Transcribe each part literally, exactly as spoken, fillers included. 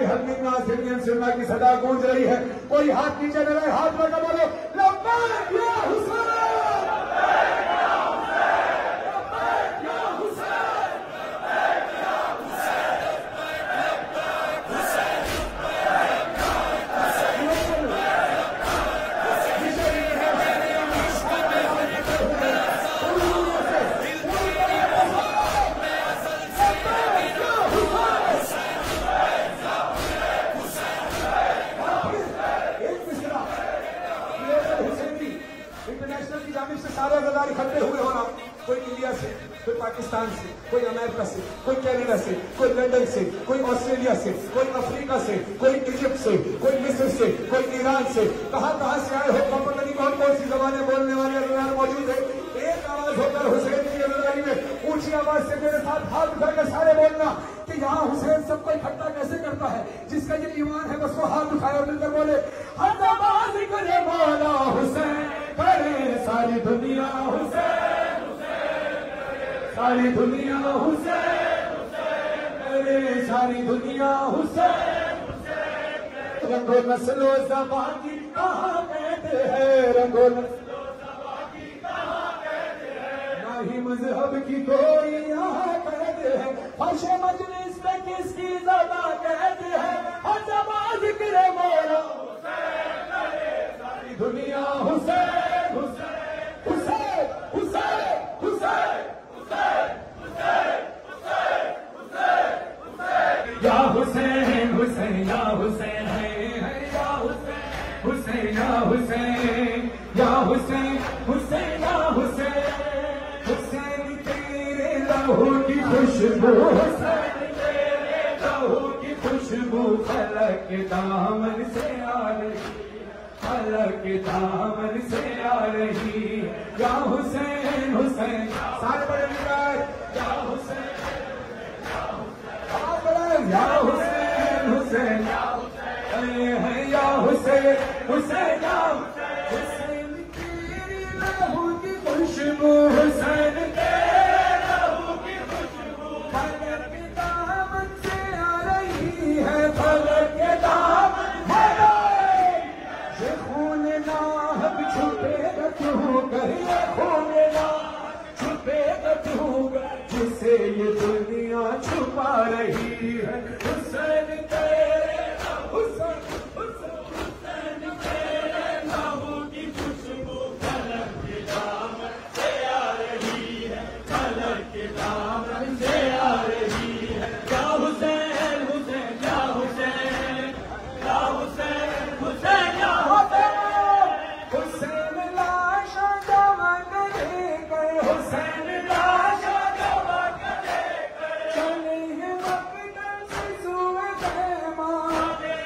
کی حد میں ناظرین سننا کی صدا گونج رہی ہے. کوئی ہاتھ نیچے نہ رہے, ہاتھ لگا بولو لبیک یا حسین, اکٹھے ہوئے ہونا. کوئی انڈیا سے, کوئی پاکستان سے, کوئی امریکہ سے, کوئی کینیڈا سے, کوئی لندن سے, کوئی آسٹریلیا سے, کوئی افریقہ سے, کوئی ایجپٹ سے, کوئی مصر سے, کوئی ایران سے, کہاں کہاں سے آئے ہو, پتہ نہیں کون کون سی زبانیں بولنے والے اللہ موجود ہیں. ایک آواز ہو کر حسین کی عزاداری میں اونچی آواز سے میرے ساتھ ہاتھ اٹھا کر سارے بولنا کہ یہاں حسین سب کو اکٹھا کیسے کرتا ہے. جس کا یہ ایمان ہے بس وہ ہاتھ اٹھائے اور مل کر بولے ہر آواز کرے مولا حسین, کرے ساری دنیا حسین, ساری دنیا حسین, کرے ساری دنیا حسین. رنگ و نسل و زبان کی کہاں قید ہے, رنگ و نسل و زبان کی کہاں قید ہے, نہ ہی مذہب کی کوئی یہاں قید ہے, فرش مجلس میں کس کی زبان قید ہے. ہر زبان ذکر مولا حسین, کرے ساری دنیا حسین, حسین, حسین, حسین, حسین, یا حسین, حسین, یا حسین ہے, یا حسین, حسین, یا حسین, یا حسین, حسین, یا حسین. حسین تیرے لہو کی خوشبو, حسین تیرے لہو کی خوشبو فلک کے دامن سے آ رہی, فلک کے دامن سے آ رہی. یا حسین, حسین, سارے بڑے ملائے یا حسین, یا حسین, حسین, ہے یا حسین, حسین, یا حسین تیری لہو کی خوشبو, حسین تیرے لہو کی خوشبو فلک کے دامن سے آ رہی ہے, فلک کے دامن سے آ رہی ہے. یہ خون ناحق چھپے گا کیوں کر, یہ خون ناحق چھپے گا کیوں کر, جسے یہ دنیا چھپا رہی ہے. حسین تیرے حسین, حسین تیرے لہو کی خوشبو فلک کے دامن سے آ رہی ہے, فلک کے دامن سے آ رہی ہے. یا حسین, حسین, یا حسین, یا حسین, حسین, یا حسین. حسین لاشا جمع کرے گئے, حسین لاشا جمع کرے گئے, چلے ہیں مقدر سے سوئے خیمہ,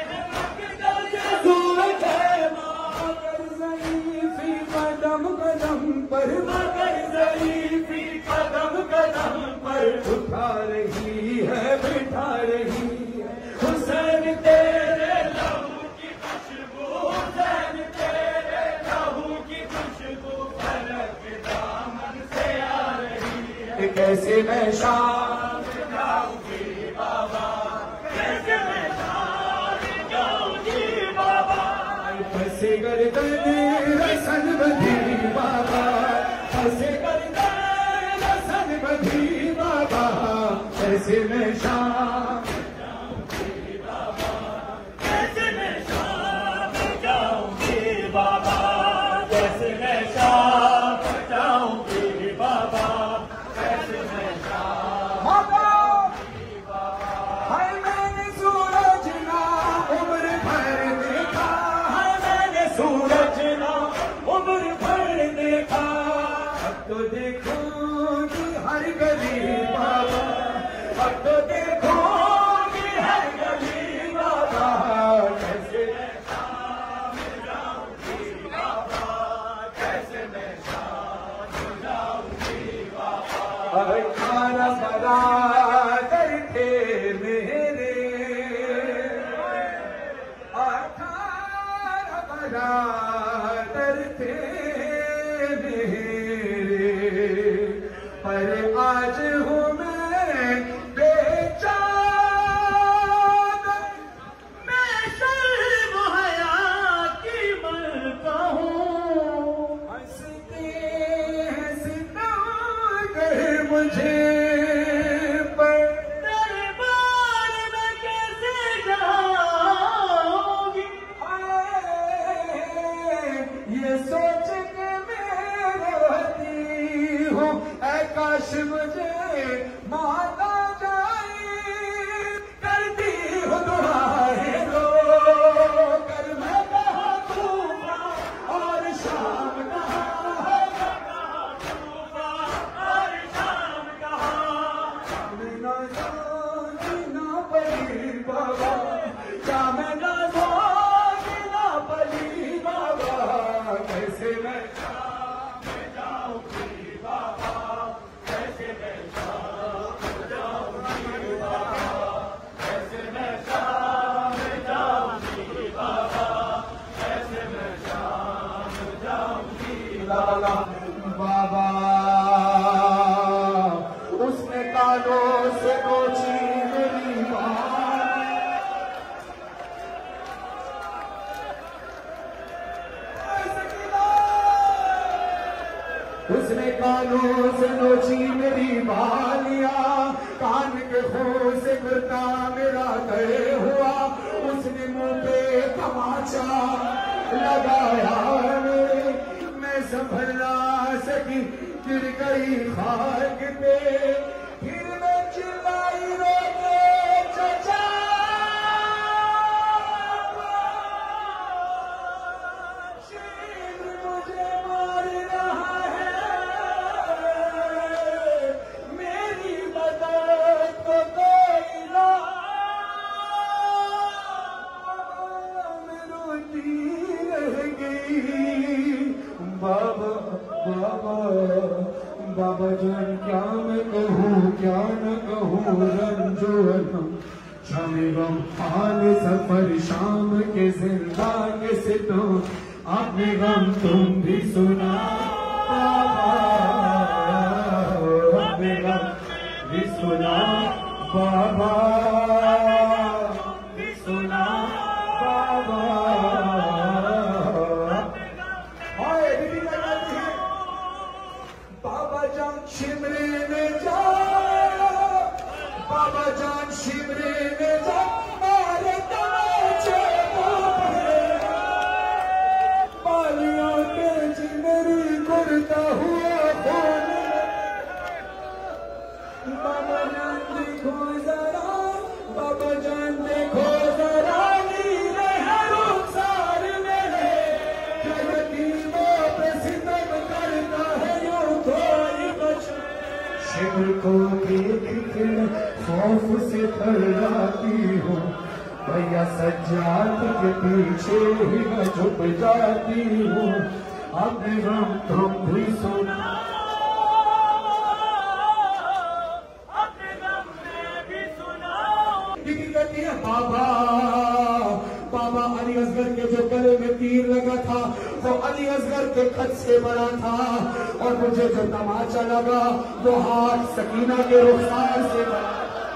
سوئے خیمہ, مگر ضعیفی قدم قدم پر, مگر ضعیفی قدم قدم پر اٹھا رہی ہے, بٹھا رہی ہے. حسین تیرے لہو کی خوشبو, حسین تیرے لہو کی خوشبو فلک کے دامن سے آ رہی ہے. کیسے میں شام جاؤں گی بابا, کیسے میں شام جاؤں گی بابا, پھنسے گردن رسن بدھی بابا, پھنسے گردن رسن بدھی بابا, کیسے میں شام جاؤں گی بابا, کیسے میں شام جاؤں گی بابا, کیسے میں شام جاؤں گی بابا, کیسے میں شام جاؤں گی بابا. ہے میں نے سورج نا عمر بھر دیکھا, ہے میں نے سورج نا عمر بھر دیکھا, اب تو دیکھوں گی ہر گلی بابا, اب تو دیکھوں جام نازو نا پلی بابا کیسے میں شام جاؤں گی بابا کیسے میں شام جاؤں گی بابا کیسے میں شام جاؤں گی بابا کیسے میں شام جاؤں گی بابا بابا اس نے کانوں سے نوچی میری بات اس نے کانوں سے نوچی میری بالیاں کان کے خون سے کرتا میرا طے ہوا اس نے منہ پہ تماچا لگایا میرے میں سنبھل نہ سکی گر گئی خاک پہ پھر میں چلائی رو کے چچا شیر مجھے مار رہا ہے میری مدد کو کوئی نہ میں روتی رہ گئی بابا بابا بابا جان کیا میں کہوں کیا نہ کہوں رنجو علم شام غم حال سفر شام کے زندہ کے ستم اپنے غم تم بھی سنا بابا اپنے غم بھی سنا بابا بھی سنا بابا بابا جان شمرے میں جا بابا جان شمرے میں جا مارے تماچے پھر بالیاں تیج میری کرتا ہوا خون بابا جان دیکھو ذرا بابا جان دیکھو ذرا نیل ہے رخسار میرے کیا یتیموں پہ ستم کرتا ہے یوں کوئی بچہ شمر کو دیکھ کے خوف سے تھر جاتی ہوں بھیا سجاد کے پیچھے ہی میں چھپ جاتی ہوں اپنے غم تم بھی سنا اپنے غم میں بھی سنا یہ کہتی ہے بابا بابا علی اصغر کے جو گلے میں تیر لگا تھا وہ علی اصغر کے خط سے بڑا تھا اور مجھے جو تماچا لگا وہ ہاتھ سکینہ کے رخسار سے بڑا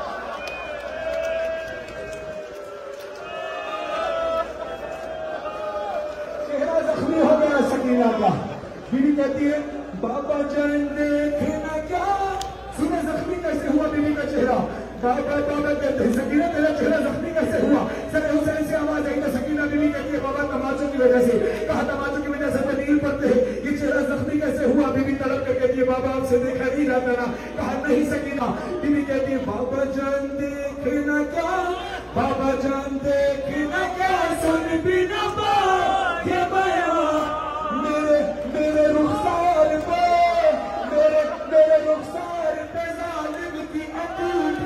چہرہ زخمی ہو گیا سکینہ کا بیوی کہتی ہے بابا جان دیکھنا کیا سنے زخمی کیسے ہوا بیوی کا چہرہ بابا بابا کہتے ہیں سکینہ تیرا چہرہ زخمی کیسے ہوا سر حسین سے آواز آئی تو سکینہ بیوی کہتی ہے بابا تماچوں کی وجہ سے کہا تماچوں کی وجہ سے تیر پڑتے ہیں یہ چہرہ زخمی کیسے ہوا بیوی تڑپ کر کہتی ہے بابا آپ سے دیکھا نہیں جاتا نا کہا نہیں سکینہ بیوی کہتی ہے بابا جان دیکھنا کیا بابا جان دیکھنا کیا سن بھی نہ پا یہ بیان میرے میرے رخسار پہ میرے میرے رخسار پہ ظالم کی اٹوٹی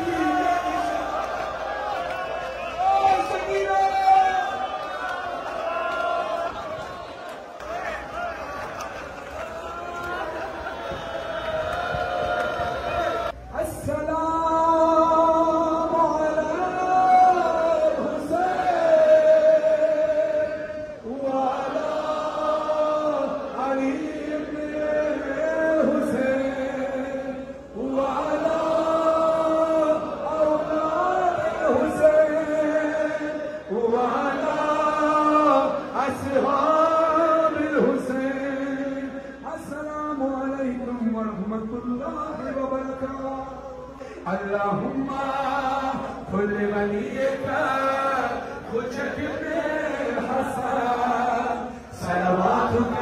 اللهم كل وليك حجة بن الحسن صلواتك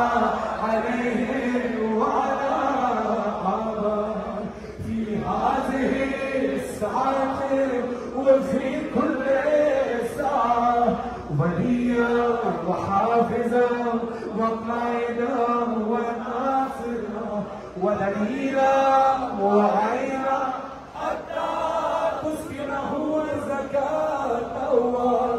عليه وعلى آبائه في هذه الساعة وفي كل ساعة وليا وحافظا وقائدا وناصرا ودليلا وعينا حتى تسكنه زكاة الله